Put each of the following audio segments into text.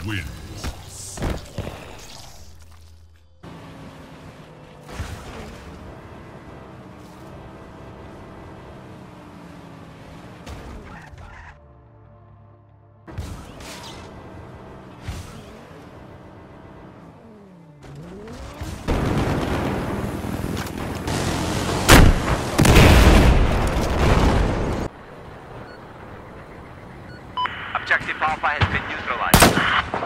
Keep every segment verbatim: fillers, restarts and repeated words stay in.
wins. Objective Alpha has been neutralized.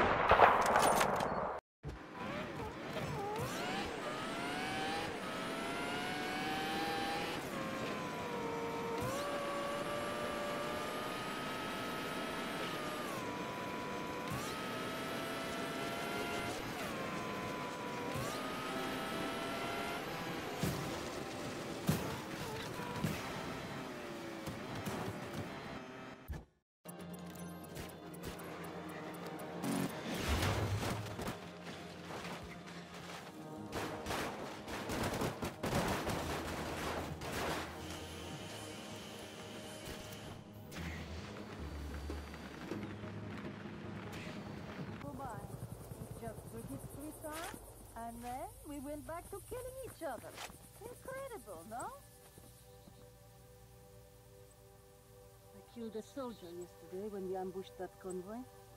And then we went back to killing each other. Incredible, no? I killed a soldier yesterday when we ambushed that convoy.